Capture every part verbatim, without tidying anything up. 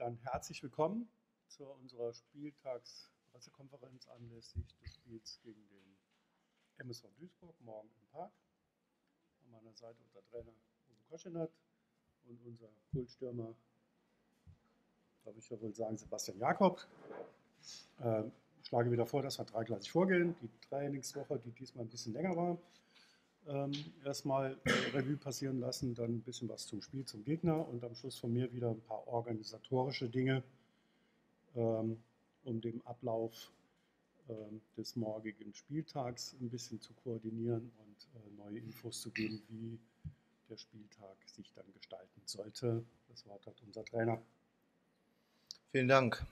dann herzlich willkommen zu unserer Spieltagspressekonferenz anlässlich des Spiels gegen den M S V Duisburg morgen im Park. An meiner Seite unser Trainer Uwe Koschinat und unser Kultstürmer, darf ich ja wohl sagen, Sebastian Jakob. Äh, ich schlage wieder vor, dass wir dreigleisig vorgehen. Die Trainingswoche, die diesmal ein bisschen länger war, ähm, erstmal äh, Revue passieren lassen, dann ein bisschen was zum Spiel, zum Gegner und am Schluss von mir wieder ein paar organisatorische Dinge, ähm, um den Ablauf ähm, des morgigen Spieltags ein bisschen zu koordinieren und äh, neue Infos zu geben, wie der Spieltag sich dann gestalten sollte. Das Wort hat unser Trainer. Vielen Dank.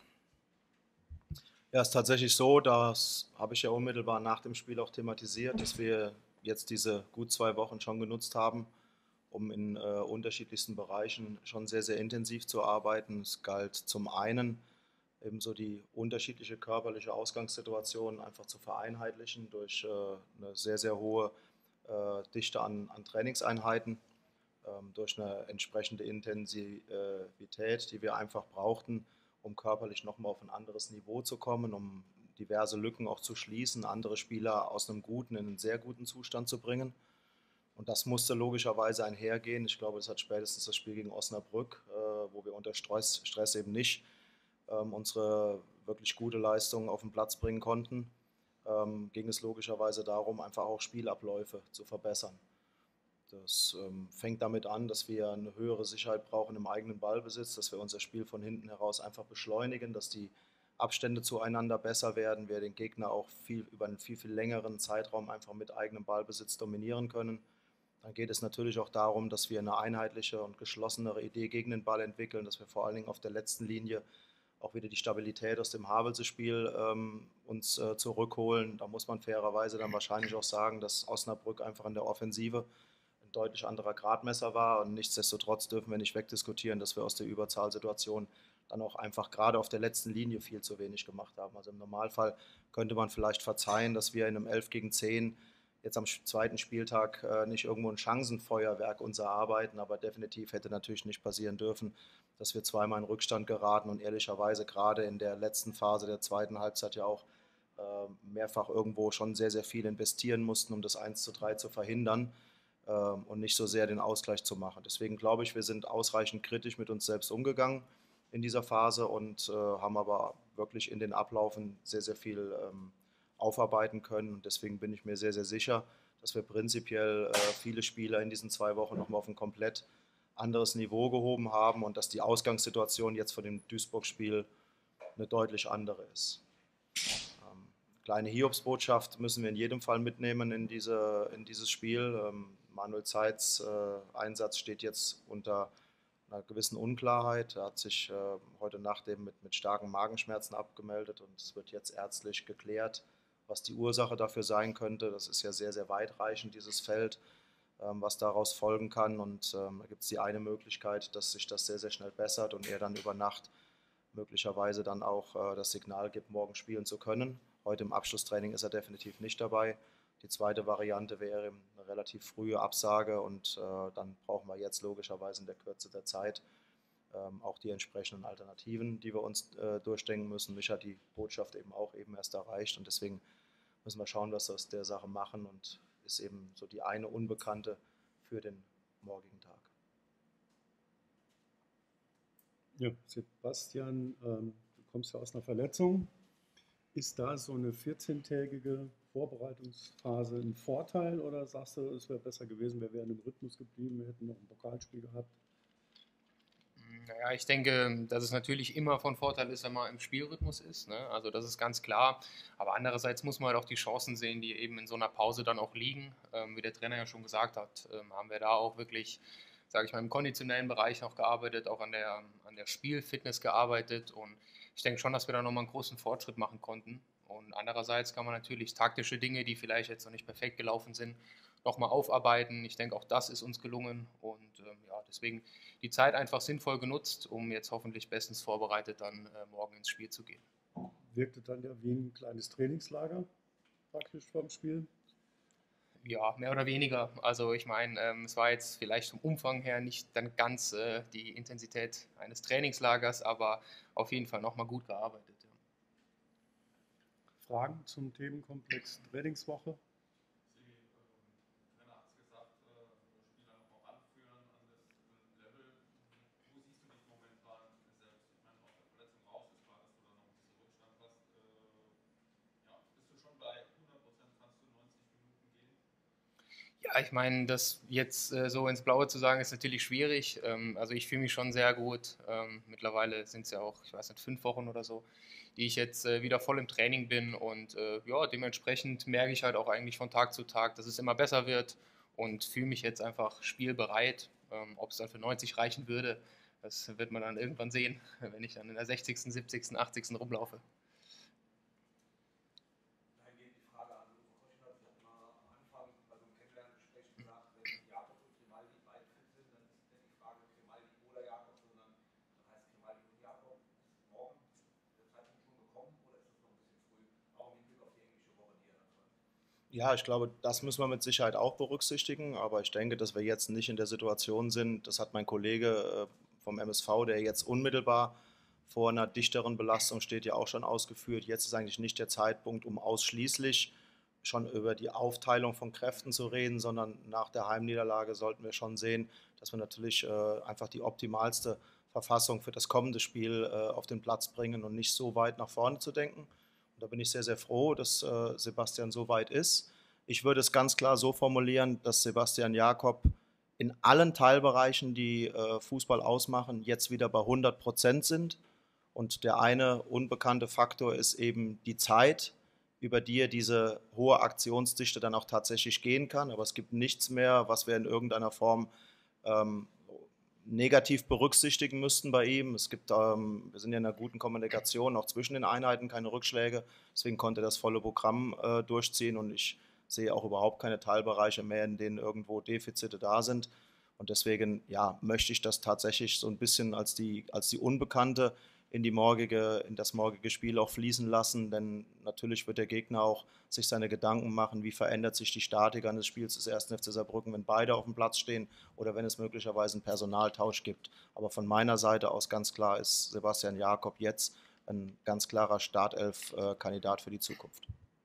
Ja, es ist tatsächlich so, das habe ich ja unmittelbar nach dem Spiel auch thematisiert, dass wir jetzt diese gut zwei Wochen schon genutzt haben, um in äh, unterschiedlichsten Bereichen schon sehr, sehr intensiv zu arbeiten. Es galt zum einen eben so die unterschiedliche körperliche Ausgangssituation einfach zu vereinheitlichen durch äh, eine sehr, sehr hohe äh, Dichte an, an Trainingseinheiten, ähm, durch eine entsprechende Intensivität, die wir einfach brauchten, um körperlich nochmal auf ein anderes Niveau zu kommen, um diverse Lücken auch zu schließen, andere Spieler aus einem guten in einen sehr guten Zustand zu bringen. Und das musste logischerweise einhergehen. Ich glaube, das hat spätestens das Spiel gegen Osnabrück, äh, wo wir unter Stress, Stress eben nicht ähm, unsere wirklich gute Leistung auf den Platz bringen konnten, ähm, ging es logischerweise darum, einfach auch Spielabläufe zu verbessern. Das ähm, fängt damit an, dass wir eine höhere Sicherheit brauchen im eigenen Ballbesitz, dass wir unser Spiel von hinten heraus einfach beschleunigen, dass die Abstände zueinander besser werden, wir den Gegner auch viel, über einen viel, viel längeren Zeitraum einfach mit eigenem Ballbesitz dominieren können. Dann geht es natürlich auch darum, dass wir eine einheitliche und geschlossenere Idee gegen den Ball entwickeln, dass wir vor allen Dingen auf der letzten Linie auch wieder die Stabilität aus dem Havelse-Spiel ähm, uns äh, zurückholen. Da muss man fairerweise dann wahrscheinlich auch sagen, dass Osnabrück einfach in der Offensive ein deutlich anderer Gradmesser war. Und nichtsdestotrotz dürfen wir nicht wegdiskutieren, dass wir aus der Überzahlsituation dann auch einfach gerade auf der letzten Linie viel zu wenig gemacht haben. Also im Normalfall könnte man vielleicht verzeihen, dass wir in einem elf gegen zehn jetzt am zweiten Spieltag äh, nicht irgendwo ein Chancenfeuerwerk uns erarbeiten, aber definitiv hätte natürlich nicht passieren dürfen, dass wir zweimal in Rückstand geraten und ehrlicherweise gerade in der letzten Phase der zweiten Halbzeit ja auch äh, mehrfach irgendwo schon sehr, sehr viel investieren mussten, um das eins zu drei zu verhindern äh, und nicht so sehr den Ausgleich zu machen. Deswegen glaube ich, wir sind ausreichend kritisch mit uns selbst umgegangen in dieser Phase und äh, haben aber wirklich in den Ablaufen sehr, sehr viel ähm, aufarbeiten können. Und deswegen bin ich mir sehr, sehr sicher, dass wir prinzipiell äh, viele Spieler in diesen zwei Wochen nochmal auf ein komplett anderes Niveau gehoben haben und dass die Ausgangssituation jetzt vor dem Duisburg-Spiel eine deutlich andere ist. Ähm, kleine Hiobsbotschaft müssen wir in jedem Fall mitnehmen in, diese, in dieses Spiel. Ähm, Manuel Zeitz äh, Einsatz steht jetzt unter einer gewissen Unklarheit. Er hat sich äh, heute Nacht eben mit, mit starken Magenschmerzen abgemeldet und es wird jetzt ärztlich geklärt, was die Ursache dafür sein könnte. Das ist ja sehr, sehr weitreichend, dieses Feld, ähm, was daraus folgen kann. Und ähm, da gibt es die eine Möglichkeit, dass sich das sehr, sehr schnell bessert und er dann über Nacht möglicherweise dann auch äh, das Signal gibt, morgen spielen zu können. Heute im Abschlusstraining ist er definitiv nicht dabei. Die zweite Variante wäre eine relativ frühe Absage und äh, dann brauchen wir jetzt logischerweise in der Kürze der Zeit ähm, auch die entsprechenden Alternativen, die wir uns äh, durchdenken müssen. Mich hat die Botschaft eben auch eben erst erreicht und deswegen müssen wir schauen, was wir aus der Sache machen und ist eben so die eine Unbekannte für den morgigen Tag. Ja, Sebastian, ähm, du kommst ja aus einer Verletzung. Ist da so eine vierzehntägige Vorbereitungsphase ein Vorteil oder sagst du, es wäre besser gewesen, wir wären im Rhythmus geblieben, wir hätten noch ein Pokalspiel gehabt? Naja, ich denke, dass es natürlich immer von Vorteil ist, wenn man im Spielrhythmus ist. Ne? Also das ist ganz klar. Aber andererseits muss man halt auch die Chancen sehen, die eben in so einer Pause dann auch liegen. Ähm, wie der Trainer ja schon gesagt hat, ähm, haben wir da auch wirklich, sage ich mal, im konditionellen Bereich noch gearbeitet, auch an der, an der Spielfitness gearbeitet. Und ich denke schon, dass wir da nochmal einen großen Fortschritt machen konnten. Und andererseits kann man natürlich taktische Dinge, die vielleicht jetzt noch nicht perfekt gelaufen sind, nochmal aufarbeiten. Ich denke, auch das ist uns gelungen. Und ähm, ja, deswegen die Zeit einfach sinnvoll genutzt, um jetzt hoffentlich bestens vorbereitet dann äh, morgen ins Spiel zu gehen. Wirkte dann ja wie ein kleines Trainingslager praktisch vorm Spiel. Ja, mehr oder weniger. Also ich meine, ähm, es war jetzt vielleicht vom Umfang her nicht dann ganz äh, die Intensität eines Trainingslagers, aber auf jeden Fall nochmal gut gearbeitet. Ja. Fragen zum Themenkomplex Trainingswoche? Ja, ich meine, das jetzt äh, so ins Blaue zu sagen, ist natürlich schwierig. Ähm, also ich fühle mich schon sehr gut. Ähm, mittlerweile sind es ja auch, ich weiß nicht, fünf Wochen oder so, die ich jetzt äh, wieder voll im Training bin. Und äh, ja, dementsprechend merke ich halt auch eigentlich von Tag zu Tag, dass es immer besser wird und fühle mich jetzt einfach spielbereit. Ähm, ob es dann für neunzig reichen würde, das wird man dann irgendwann sehen, wenn ich dann in der sechzigsten., siebzigsten., achtzigsten rumlaufe. Ja, ich glaube, das müssen wir mit Sicherheit auch berücksichtigen, aber ich denke, dass wir jetzt nicht in der Situation sind, das hat mein Kollege äh, vom M S V, der jetzt unmittelbar vor einer dichteren Belastung steht, ja auch schon ausgeführt. Jetzt ist eigentlich nicht der Zeitpunkt, um ausschließlich schon über die Aufteilung von Kräften zu reden, sondern nach der Heimniederlage sollten wir schon sehen, dass wir natürlich äh, einfach die optimalste Verfassung für das kommende Spiel äh, auf den Platz bringen und nicht so weit nach vorne zu denken. Da bin ich sehr, sehr froh, dass äh, Sebastian so weit ist. Ich würde es ganz klar so formulieren, dass Sebastian Jakob in allen Teilbereichen, die äh, Fußball ausmachen, jetzt wieder bei hundert Prozent sind. Und der eine unbekannte Faktor ist eben die Zeit, über die er diese hohe Aktionsdichte dann auch tatsächlich gehen kann. Aber es gibt nichts mehr, was wir in irgendeiner Form ähm, negativ berücksichtigen müssten bei ihm. Es gibt, ähm, wir sind ja in einer guten Kommunikation, auch zwischen den Einheiten, keine Rückschläge. Deswegen konnte er das volle Programm äh, durchziehen und ich sehe auch überhaupt keine Teilbereiche mehr, in denen irgendwo Defizite da sind. Und deswegen ja, möchte ich das tatsächlich so ein bisschen als die, als die Unbekannte in, die morgige, in das morgige Spiel auch fließen lassen, denn natürlich wird der Gegner auch sich seine Gedanken machen, wie verändert sich die Statik eines Spiels des ersten F C Saarbrücken, wenn beide auf dem Platz stehen oder wenn es möglicherweise einen Personaltausch gibt. Aber von meiner Seite aus ganz klar ist Sebastian Jakob jetzt ein ganz klarer Startelf-Kandidat für die Zukunft.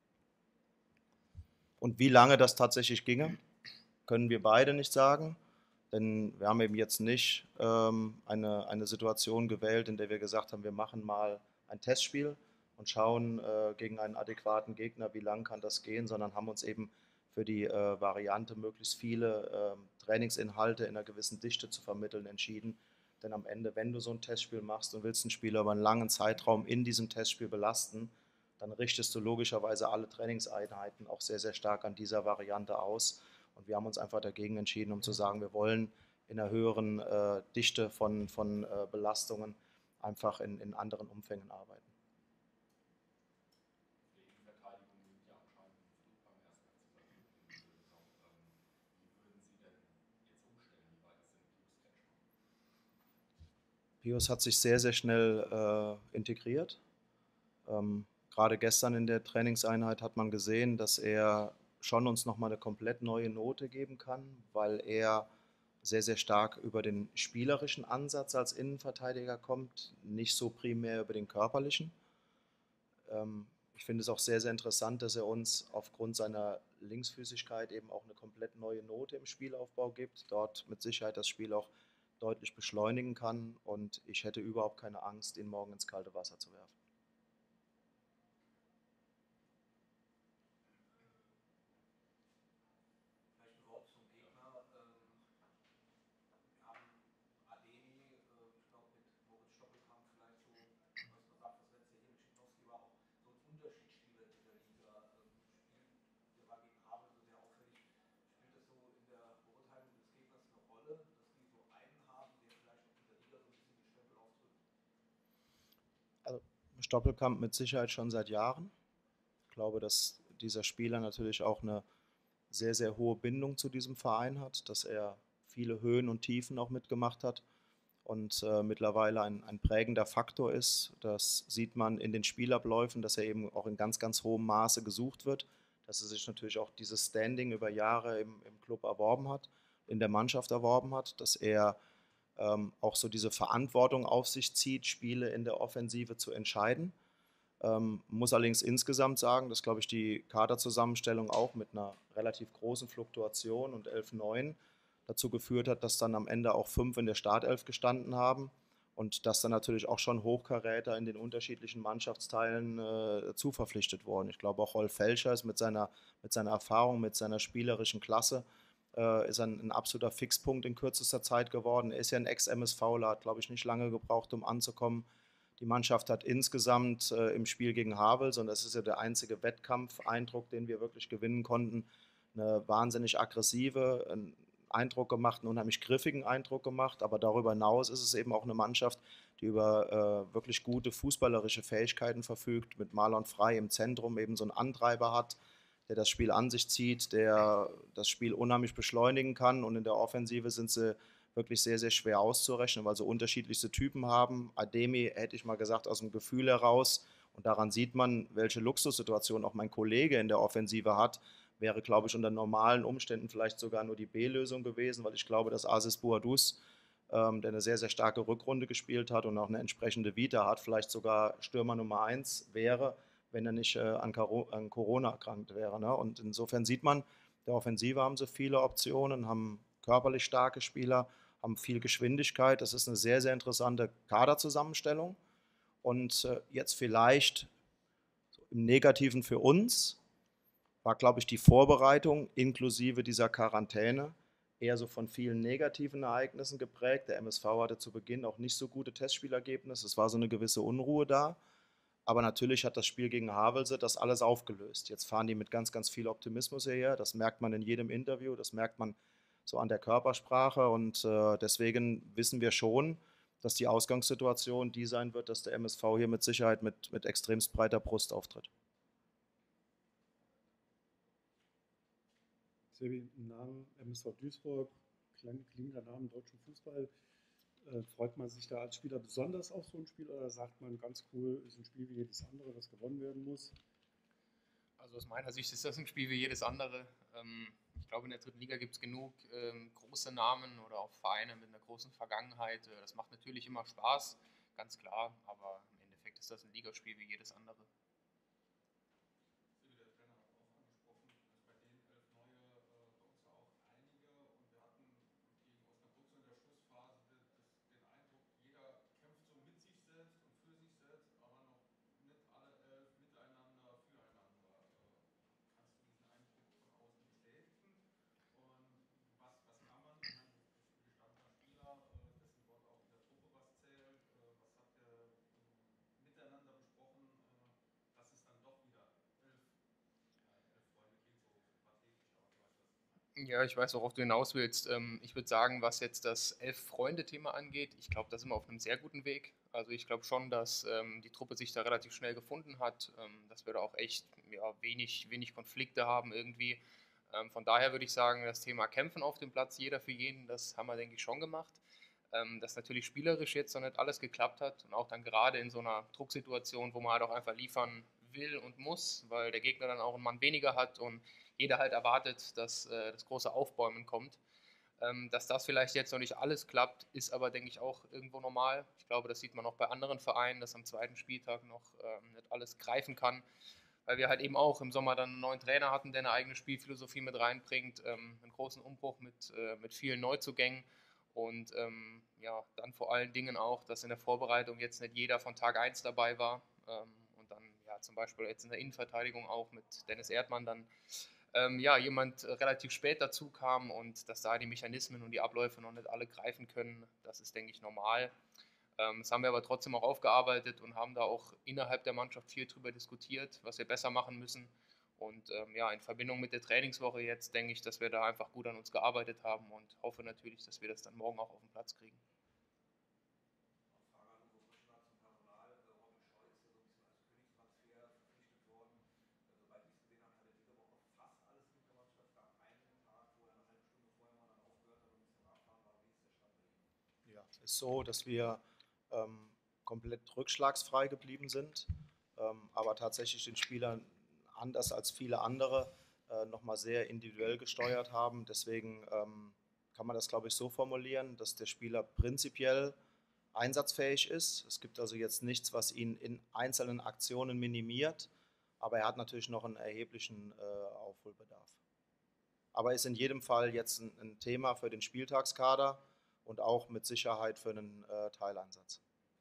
Und wie lange das tatsächlich ginge, können wir beide nicht sagen. Denn wir haben eben jetzt nicht ähm, eine, eine Situation gewählt, in der wir gesagt haben, wir machen mal ein Testspiel und schauen äh, gegen einen adäquaten Gegner, wie lang kann das gehen, sondern haben uns eben für die äh, Variante, möglichst viele äh, Trainingsinhalte in einer gewissen Dichte zu vermitteln, entschieden. Denn am Ende, wenn du so ein Testspiel machst und willst einen Spieler über einen langen Zeitraum in diesem Testspiel belasten, dann richtest du logischerweise alle Trainingseinheiten auch sehr, sehr stark an dieser Variante aus. Und wir haben uns einfach dagegen entschieden, um zu sagen, wir wollen in einer höheren äh, Dichte von, von äh, Belastungen einfach in, in anderen Umfängen arbeiten. Pius hat sich sehr, sehr schnell äh, integriert. Ähm, gerade gestern in der Trainingseinheit hat man gesehen, dass er schon uns nochmal eine komplett neue Note geben kann, weil er sehr, sehr stark über den spielerischen Ansatz als Innenverteidiger kommt, nicht so primär über den körperlichen. Ähm, ich finde es auch sehr, sehr interessant, dass er uns aufgrund seiner Linksfüßigkeit eben auch eine komplett neue Note im Spielaufbau gibt, dort mit Sicherheit das Spiel auch deutlich beschleunigen kann und ich hätte überhaupt keine Angst, ihn morgen ins kalte Wasser zu werfen. Also Stoppelkamp mit Sicherheit schon seit Jahren. Ich glaube, dass dieser Spieler natürlich auch eine sehr, sehr hohe Bindung zu diesem Verein hat, dass er viele Höhen und Tiefen auch mitgemacht hat und äh, mittlerweile ein, ein prägender Faktor ist. Das sieht man in den Spielabläufen, dass er eben auch in ganz, ganz hohem Maße gesucht wird, dass er sich natürlich auch dieses Standing über Jahre im, im Club erworben hat, in der Mannschaft erworben hat, dass er ähm, auch so diese Verantwortung auf sich zieht, Spiele in der Offensive zu entscheiden. Ähm, muss allerdings insgesamt sagen, dass, glaube ich, die Kaderzusammenstellung auch mit einer relativ großen Fluktuation und elf neun dazu geführt hat, dass dann am Ende auch fünf in der Startelf gestanden haben und dass dann natürlich auch schon Hochkaräter in den unterschiedlichen Mannschaftsteilen äh, zuverpflichtet wurden. Ich glaube, auch Rolf Felscher ist mit seiner, mit seiner Erfahrung, mit seiner spielerischen Klasse äh, ist ein, ein absoluter Fixpunkt in kürzester Zeit geworden. Er ist ja ein Ex-MSVler, hat, glaube ich, nicht lange gebraucht, um anzukommen. Die Mannschaft hat insgesamt äh, im Spiel gegen Havels, und das ist ja der einzige Wettkampfeindruck, den wir wirklich gewinnen konnten, eine wahnsinnig aggressive einen Eindruck gemacht, einen unheimlich griffigen Eindruck gemacht. Aber darüber hinaus ist es eben auch eine Mannschaft, die über äh, wirklich gute fußballerische Fähigkeiten verfügt, mit Marlon Frey im Zentrum eben so einen Antreiber hat, der das Spiel an sich zieht, der das Spiel unheimlich beschleunigen kann. Und in der Offensive sind sie wirklich sehr, sehr schwer auszurechnen, weil sie unterschiedlichste Typen haben. Ademi, hätte ich mal gesagt, aus dem Gefühl heraus. Und daran sieht man, welche Luxussituation auch mein Kollege in der Offensive hat. Wäre, glaube ich, unter normalen Umständen vielleicht sogar nur die B-Lösung gewesen, weil ich glaube, dass Aziz Bouadouz, ähm, der eine sehr, sehr starke Rückrunde gespielt hat und auch eine entsprechende Vita hat, vielleicht sogar Stürmer Nummer eins wäre, wenn er nicht äh, an, an Corona erkrankt wäre. Ne? Und insofern sieht man, der Offensive haben sie viele Optionen, haben körperlich starke Spieler, haben viel Geschwindigkeit. Das ist eine sehr, sehr interessante Kaderzusammenstellung. Und äh, jetzt vielleicht so im Negativen für uns war, glaube ich, die Vorbereitung inklusive dieser Quarantäne eher so von vielen negativen Ereignissen geprägt. Der M S V hatte zu Beginn auch nicht so gute Testspielergebnisse. Es war so eine gewisse Unruhe da. Aber natürlich hat das Spiel gegen Havelse das alles aufgelöst. Jetzt fahren die mit ganz, ganz viel Optimismus hierher. Das merkt man in jedem Interview, das merkt man so an der Körpersprache. Und äh, deswegen wissen wir schon, dass die Ausgangssituation die sein wird, dass der M S V hier mit Sicherheit mit, mit extremst breiter Brust auftritt. Sebi, im Namen M S V Duisburg, klingender Name im deutschen Fußball. Äh, freut man sich da als Spieler besonders auf so ein Spiel oder sagt man, ganz cool, ist ein Spiel wie jedes andere, das gewonnen werden muss? Also aus meiner Sicht ist das ein Spiel wie jedes andere. Ähm, ich glaube, in der dritten Liga gibt es genug ähm, große Namen oder auch Vereine mit einer großen Vergangenheit. Das macht natürlich immer Spaß, ganz klar, aber im Endeffekt ist das ein Ligaspiel wie jedes andere. Ja, ich weiß, worauf du hinaus willst. Ähm, ich würde sagen, was jetzt das Elf-Freunde-Thema angeht, ich glaube, da sind wir auf einem sehr guten Weg. Also ich glaube schon, dass ähm, die Truppe sich da relativ schnell gefunden hat, ähm, dass wir da auch echt ja, wenig, wenig Konflikte haben irgendwie. Ähm, von daher würde ich sagen, das Thema Kämpfen auf dem Platz, jeder für jeden, das haben wir, denke ich, schon gemacht. Ähm, dass natürlich spielerisch jetzt noch nicht alles geklappt hat und auch dann gerade in so einer Drucksituation, wo man halt auch einfach liefern will und muss, weil der Gegner dann auch einen Mann weniger hat und jeder halt erwartet, dass äh, das große Aufbäumen kommt. Ähm, dass das vielleicht jetzt noch nicht alles klappt, ist aber, denke ich, auch irgendwo normal. Ich glaube, das sieht man auch bei anderen Vereinen, dass am zweiten Spieltag noch ähm, nicht alles greifen kann, weil wir halt eben auch im Sommer dann einen neuen Trainer hatten, der eine eigene Spielphilosophie mit reinbringt, ähm, einen großen Umbruch mit, äh, mit vielen Neuzugängen und ähm, ja, dann vor allen Dingen auch, dass in der Vorbereitung jetzt nicht jeder von Tag eins dabei war ähm, und dann ja zum Beispiel jetzt in der Innenverteidigung auch mit Dennis Erdmann dann ähm, ja, jemand relativ spät dazu kam und dass da die Mechanismen und die Abläufe noch nicht alle greifen können, das ist, denke ich, normal. Ähm, das haben wir aber trotzdem auch aufgearbeitet und haben da auch innerhalb der Mannschaft viel drüber diskutiert, was wir besser machen müssen. Und ähm, ja, in Verbindung mit der Trainingswoche jetzt denke ich, dass wir da einfach gut an uns gearbeitet haben und hoffe natürlich, dass wir das dann morgen auch auf den Platz kriegen. Ja, es ist so, dass wir ähm, komplett rückschlagsfrei geblieben sind, ähm, aber tatsächlich den Spielern anders als viele andere äh, nochmal sehr individuell gesteuert haben. Deswegen ähm, kann man das, glaube ich, so formulieren, dass der Spieler prinzipiell einsatzfähig ist. Es gibt also jetzt nichts, was ihn in einzelnen Aktionen minimiert, aber er hat natürlich noch einen erheblichen äh, Aufholbedarf. Aber ist in jedem Fall jetzt ein, ein Thema für den Spieltagskader und auch mit Sicherheit für einen äh, Teileinsatz.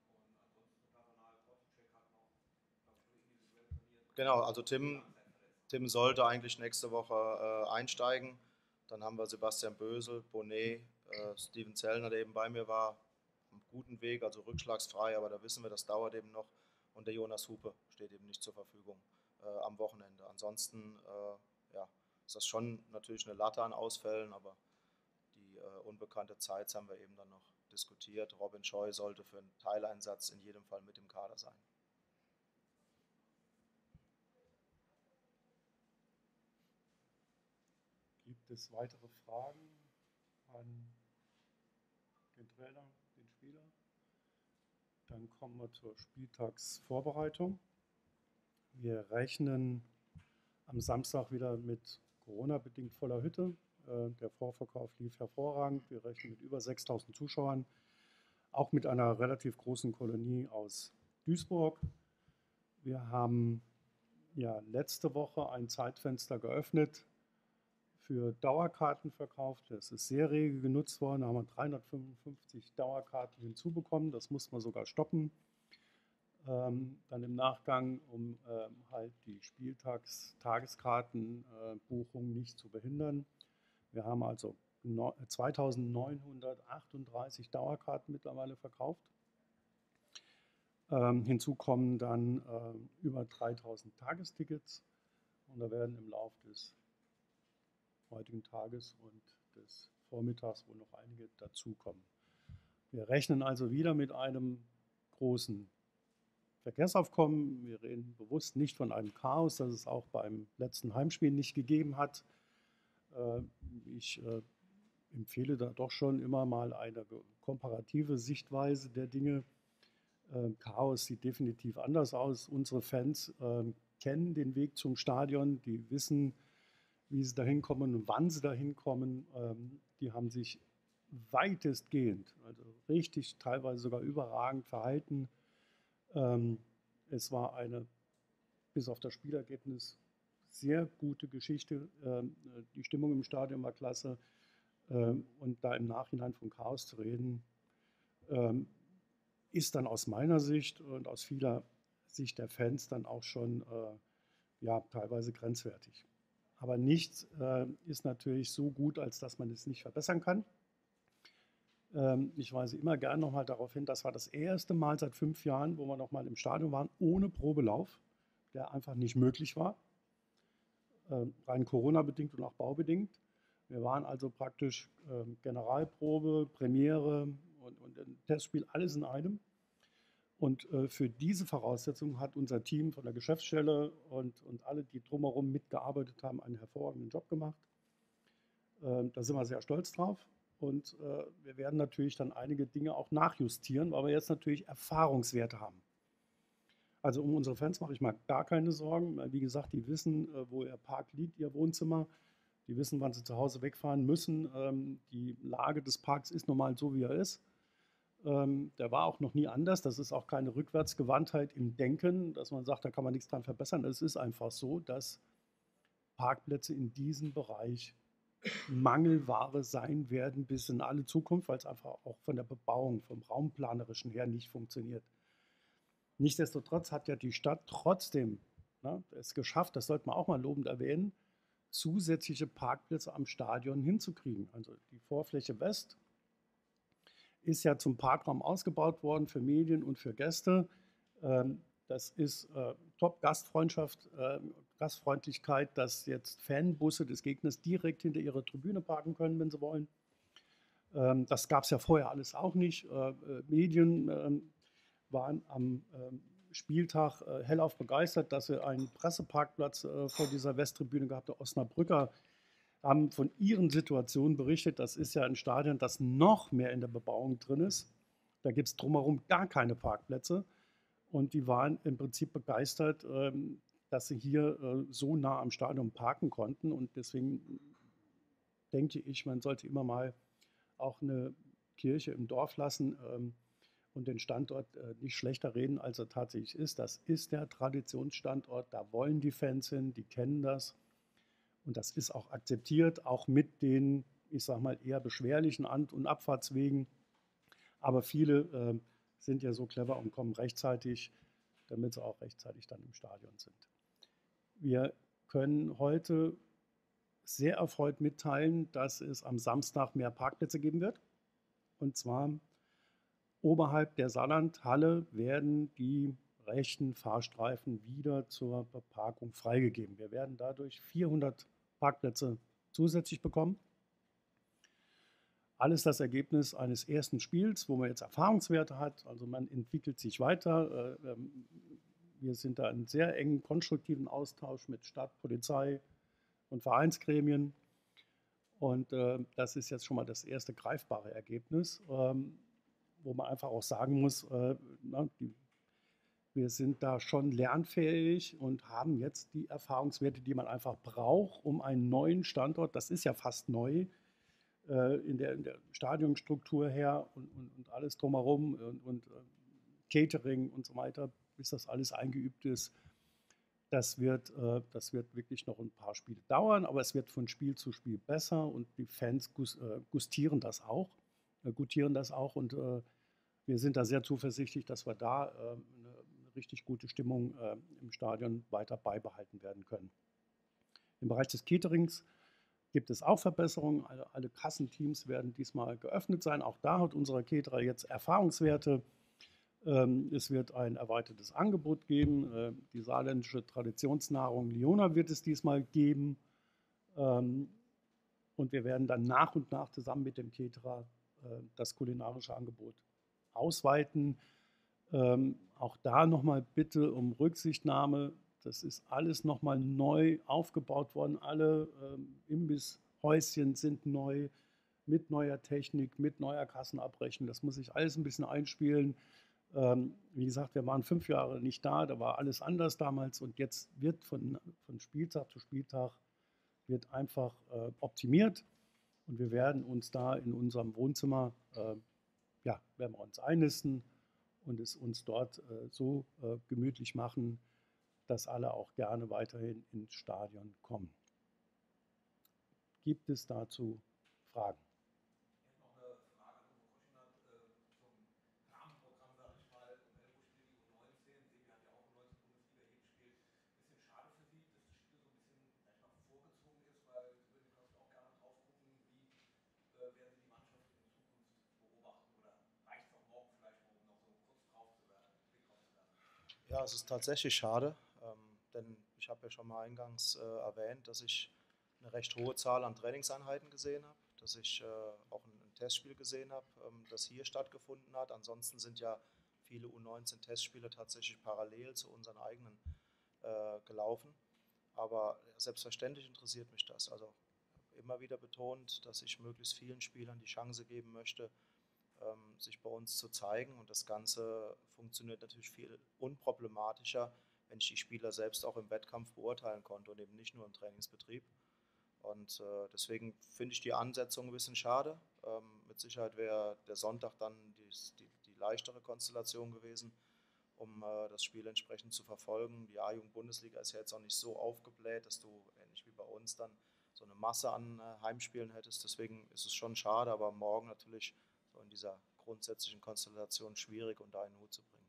Genau, also Tim, Tim sollte eigentlich nächste Woche äh, einsteigen. Dann haben wir Sebastian Bösel, Bonnet, äh, Steven Zellner, der eben bei mir war, auf einem guten Weg, also rückschlagsfrei, aber da wissen wir, das dauert eben noch. Und der Jonas Hupe steht eben nicht zur Verfügung äh, am Wochenende. Ansonsten äh, ja, ist das schon natürlich eine Latte an Ausfällen, aber die äh, unbekannte Zeit haben wir eben dann noch diskutiert. Robin Scheu sollte für einen Teileinsatz in jedem Fall mit im Kader sein. Gibt es weitere Fragen an den Trainer, den Spieler? Dann kommen wir zur Spieltagsvorbereitung. Wir rechnen am Samstag wieder mit Corona-bedingt voller Hütte. Der Vorverkauf lief hervorragend. Wir rechnen mit über sechstausend Zuschauern, auch mit einer relativ großen Kolonie aus Duisburg. Wir haben ja letzte Woche ein Zeitfenster geöffnet für Dauerkartenverkauf. Das ist sehr rege genutzt worden. Da haben wir dreihundertfünfundfünfzig Dauerkarten hinzubekommen. Das mussten wir sogar stoppen. Ähm, dann im Nachgang, um ähm, halt die Spieltags-Tageskartenbuchung äh, nicht zu behindern. Wir haben also no, zweitausendneunhundertachtunddreißig Dauerkarten mittlerweile verkauft. Ähm, hinzu kommen dann äh, über dreitausend Tagestickets und da werden im Laufe des heutigen Tages und des Vormittags wohl noch einige dazukommen. Wir rechnen also wieder mit einem großen Verkehrsaufkommen. Wir reden bewusst nicht von einem Chaos, das es auch beim letzten Heimspiel nicht gegeben hat. Ich empfehle da doch schon immer mal eine komparative Sichtweise der Dinge. Chaos sieht definitiv anders aus. Unsere Fans kennen den Weg zum Stadion, die wissen, wie sie dahin kommen und wann sie dahin kommen. Die haben sich weitestgehend, also richtig, teilweise sogar überragend verhalten. Es war eine, bis auf das Spielergebnis, sehr gute Geschichte. Die Stimmung im Stadion war klasse. Und da im Nachhinein von Chaos zu reden, ist dann aus meiner Sicht und aus vieler Sicht der Fans dann auch schon ja, teilweise grenzwertig. Aber nichts ist natürlich so gut, als dass man es nicht verbessern kann. Ich weise immer gerne nochmal darauf hin, das war das erste Mal seit fünf Jahren, wo wir nochmal im Stadion waren, ohne Probelauf, der einfach nicht möglich war, rein Corona-bedingt und auch baubedingt. Wir waren also praktisch Generalprobe, Premiere und, und ein Testspiel, alles in einem. Und für diese Voraussetzungen hat unser Team von der Geschäftsstelle und, und alle, die drumherum mitgearbeitet haben, einen hervorragenden Job gemacht. Da sind wir sehr stolz drauf. Und äh, wir werden natürlich dann einige Dinge auch nachjustieren, weil wir jetzt natürlich Erfahrungswerte haben. Also um unsere Fans mache ich mal gar keine Sorgen. Wie gesagt, die wissen, äh, wo ihr Park liegt, ihr Wohnzimmer. Die wissen, wann sie zu Hause wegfahren müssen. Ähm, die Lage des Parks ist normal so, wie er ist. Ähm, der war auch noch nie anders. Das ist auch keine Rückwärtsgewandtheit im Denken, dass man sagt, da kann man nichts dran verbessern. Es ist einfach so, dass Parkplätze in diesem Bereich Mangelware sein werden bis in alle Zukunft, weil es einfach auch von der Bebauung, vom Raumplanerischen her nicht funktioniert. Nichtsdestotrotz hat ja die Stadt trotzdem ne, es geschafft, das sollte man auch mal lobend erwähnen, zusätzliche Parkplätze am Stadion hinzukriegen. Also die Vorfläche West ist ja zum Parkraum ausgebaut worden für Medien und für Gäste. Das ist äh, Top-Gastfreundschaft, äh, Gastfreundlichkeit, dass jetzt Fanbusse des Gegners direkt hinter ihrer Tribüne parken können, wenn sie wollen. Ähm, das gab es ja vorher alles auch nicht. Äh, äh, Medien äh, waren am äh, Spieltag äh, hellauf begeistert, dass sie einen Presseparkplatz äh, vor dieser Westtribüne gehabt haben. Osnabrücker haben von ihren Situationen berichtet. Das ist ja ein Stadion, das noch mehr in der Bebauung drin ist. Da gibt es drumherum gar keine Parkplätze. Und die waren im Prinzip begeistert, dass sie hier äh, so nah am Stadion parken konnten. Und deswegen denke ich, man sollte immer mal auch eine Kirche im Dorf lassen ähm, und den Standort äh, nicht schlechter reden, als er tatsächlich ist. Das ist der Traditionsstandort, da wollen die Fans hin, die kennen das. Und das ist auch akzeptiert, auch mit den, ich sag mal, eher beschwerlichen An- und Abfahrtswegen. Aber viele äh, sind ja so clever und kommen rechtzeitig, damit sie auch rechtzeitig dann im Stadion sind. Wir können heute sehr erfreut mitteilen, dass es am Samstag mehr Parkplätze geben wird. Und zwar oberhalb der Saarlandhalle werden die rechten Fahrstreifen wieder zur Beparkung freigegeben. Wir werden dadurch vierhundert Parkplätze zusätzlich bekommen. Alles das Ergebnis eines ersten Spiels, wo man jetzt Erfahrungswerte hat. Also man entwickelt sich weiter. Wir sind da in sehr engen, konstruktiven Austausch mit Stadt, Polizei und Vereinsgremien. Und das ist jetzt schon mal das erste greifbare Ergebnis, wo man einfach auch sagen muss, na, die, wir sind da schon lernfähig und haben jetzt die Erfahrungswerte, die man einfach braucht, um einen neuen Standort, das ist ja fast neu, äh, in, der, in der Stadionstruktur her und, und, und alles drumherum und, und äh, Catering und so weiter, bis das alles eingeübt ist. Das wird, äh, das wird wirklich noch ein paar Spiele dauern, aber es wird von Spiel zu Spiel besser und die Fans gus, äh, gustieren das auch, äh, gutieren das auch und äh, wir sind da sehr zuversichtlich, dass wir da äh, eine, eine richtig gute Stimmung äh, im Stadion weiter beibehalten werden können. Im Bereich des Caterings gibt es auch Verbesserungen. Alle, alle Kassenteams werden diesmal geöffnet sein. Auch da hat unser Caterer jetzt Erfahrungswerte. Ähm, es wird ein erweitertes Angebot geben. Äh, die saarländische Traditionsnahrung Liona wird es diesmal geben. Ähm, und wir werden dann nach und nach zusammen mit dem Caterer äh, das kulinarische Angebot ausweiten. Ähm, auch da nochmal bitte um Rücksichtnahme. Das ist alles nochmal neu aufgebaut worden. Alle ähm, Imbisshäuschen sind neu, mit neuer Technik, mit neuer Kassenabrechnung. Das muss sich alles ein bisschen einspielen. Ähm, wie gesagt, wir waren fünf Jahre nicht da, da war alles anders damals und jetzt wird von, von Spieltag zu Spieltag wird einfach äh, optimiert und wir werden uns da in unserem Wohnzimmer, äh, ja, werden wir uns einnisten und es uns dort äh, so äh, gemütlich machen, dass alle auch gerne weiterhin ins Stadion kommen. Gibt es dazu Fragen? Ja, es ist tatsächlich schade, ähm, denn ich habe ja schon mal eingangs äh, erwähnt, dass ich eine recht hohe Zahl an Trainingseinheiten gesehen habe, dass ich äh, auch ein, ein Testspiel gesehen habe, ähm, das hier stattgefunden hat. Ansonsten sind ja viele U neunzehn Testspiele tatsächlich parallel zu unseren eigenen äh, gelaufen. Aber selbstverständlich interessiert mich das. Also ich habe immer wieder betont, dass ich möglichst vielen Spielern die Chance geben möchte, ähm, sich bei uns zu zeigen. Und das Ganze funktioniert natürlich viel unproblematischer, wenn ich die Spieler selbst auch im Wettkampf beurteilen konnte und eben nicht nur im Trainingsbetrieb. Und äh, deswegen finde ich die Ansetzung ein bisschen schade. Ähm, mit Sicherheit wäre der Sonntag dann die, die, die leichtere Konstellation gewesen, um äh, das Spiel entsprechend zu verfolgen. Die A-Jugend-Bundesliga ist ja jetzt auch nicht so aufgebläht, dass du ähnlich wie bei uns dann so eine Masse an äh, Heimspielen hättest. Deswegen ist es schon schade, aber morgen natürlich so in dieser grundsätzlichen Konstellation schwierig unter einen Hut zu bringen.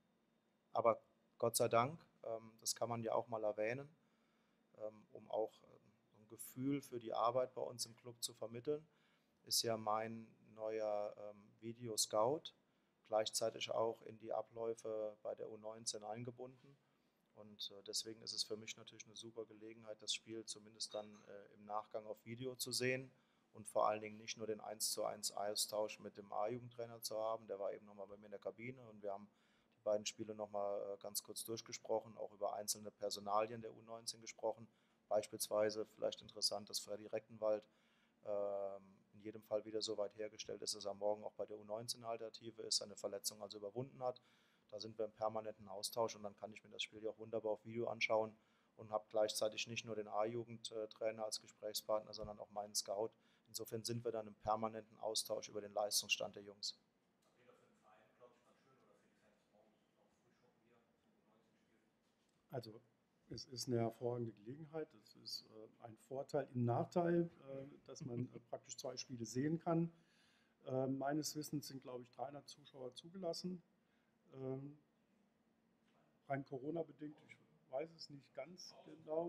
Aber Gott sei Dank, ähm, das kann man ja auch mal erwähnen, ähm, um auch ähm, so ein Gefühl für die Arbeit bei uns im Club zu vermitteln, ist ja mein neuer ähm, Video-Scout gleichzeitig auch in die Abläufe bei der U neunzehn eingebunden. Und äh, deswegen ist es für mich natürlich eine super Gelegenheit, das Spiel zumindest dann äh, im Nachgang auf Video zu sehen und vor allen Dingen nicht nur den eins zu eins Austausch mit dem A-Jugendtrainer zu haben, der war eben nochmal bei mir in der Kabine und wir haben die beiden Spiele nochmal äh, ganz kurz durchgesprochen, auch über einzelne Personalien der U neunzehn gesprochen, beispielsweise vielleicht interessant, dass Freddy Rechtenwald ähm, in jedem Fall wieder so weit hergestellt ist, dass er morgen auch bei der U neunzehn-Alternative ist, seine Verletzung also überwunden hat. Da sind wir im permanenten Austausch und dann kann ich mir das Spiel ja auch wunderbar auf Video anschauen und habe gleichzeitig nicht nur den A-Jugendtrainer als Gesprächspartner, sondern auch meinen Scout. Insofern sind wir dann im permanenten Austausch über den Leistungsstand der Jungs. Also es ist eine hervorragende Gelegenheit, es ist äh, ein Vorteil im Nachteil, äh, dass man äh, praktisch zwei Spiele sehen kann. Äh, meines Wissens sind, glaube ich, dreihundert Zuschauer zugelassen. Ähm, rein Corona-bedingt, ich weiß es nicht ganz genau.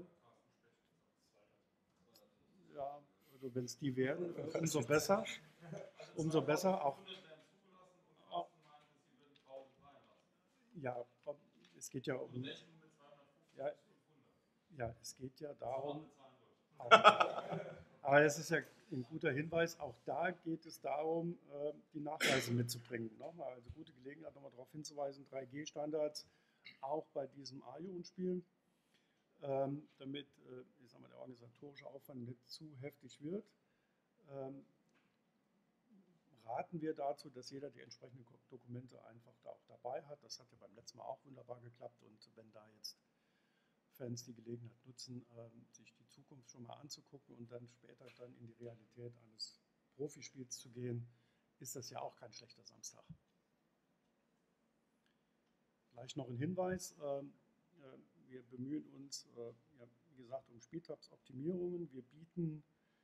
Ja, also wenn es die werden, äh, umso besser. Umso besser auch. auch ja, es geht ja um. Ja, ja, es geht ja darum. Auch, aber es ist ja ein guter Hinweis, auch da geht es darum, äh, die Nachweise mitzubringen. Nochmal, also gute Gelegenheit, nochmal darauf hinzuweisen, drei G Standards auch bei diesem A-Jugendspiel, ähm, damit äh, ich sag mal, der organisatorische Aufwand nicht zu heftig wird. Ähm, raten wir dazu, dass jeder die entsprechenden Dokumente einfach da auch dabei hat. Das hat ja beim letzten Mal auch wunderbar geklappt und wenn da jetzt Fans die Gelegenheit nutzen, sich die Zukunft schon mal anzugucken und dann später dann in die Realität eines Profispiels zu gehen, ist das ja auch kein schlechter Samstag. Gleich noch ein Hinweis, wir bemühen uns, wie gesagt, um Spieltagsoptimierungen. Wir bieten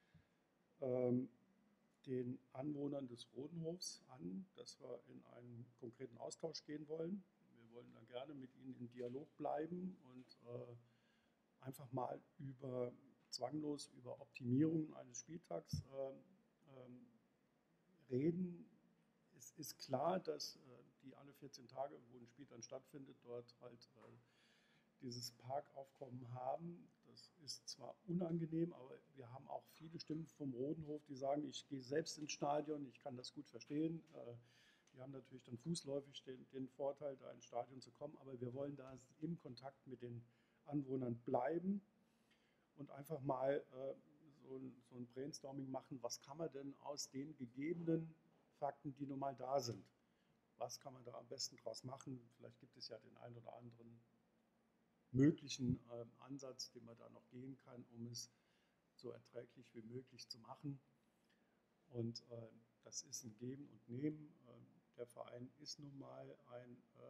den Anwohnern des Rodenhofs an, dass wir in einen konkreten Austausch gehen wollen. Wir wollen da gerne mit ihnen in Dialog bleiben und äh, einfach mal über zwanglos über Optimierung eines Spieltags äh, äh, reden. Es ist klar, dass äh, die alle vierzehn Tage, wo ein Spiel dann stattfindet, dort halt äh, dieses Parkaufkommen haben. Das ist zwar unangenehm, aber wir haben auch viele Stimmen vom Rodenhof, die sagen, ich gehe selbst ins Stadion, ich kann das gut verstehen. Die haben natürlich dann fußläufig den, den Vorteil, da ins Stadion zu kommen, aber wir wollen da im Kontakt mit den Anwohnern bleiben und einfach mal äh, so, ein, so ein Brainstorming machen, was kann man denn aus den gegebenen Fakten, die nun mal da sind, was kann man da am besten draus machen? Vielleicht gibt es ja den einen oder anderen möglichen äh, Ansatz, den man da noch gehen kann, um es so erträglich wie möglich zu machen. Und äh, das ist ein Geben und Nehmen. Äh, der Verein ist nun mal ein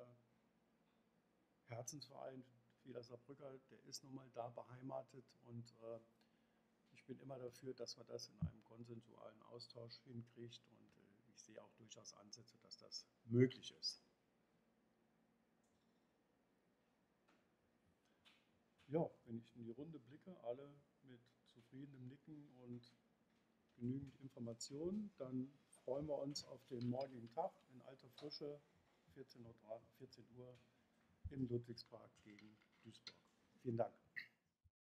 äh, Herzensverein vieler Saarbrücker, der ist nun mal da beheimatet und äh, ich bin immer dafür, dass man das in einem konsensualen Austausch hinkriegt und äh, ich sehe auch durchaus Ansätze, dass das möglich ist. Ja, wenn ich in die Runde blicke, alle mit zufriedenem Nicken und genügend Informationen, dann freuen wir uns auf den morgigen Tag in alter Frische, vierzehn Uhr im Ludwigspark gegen Duisburg. Vielen Dank.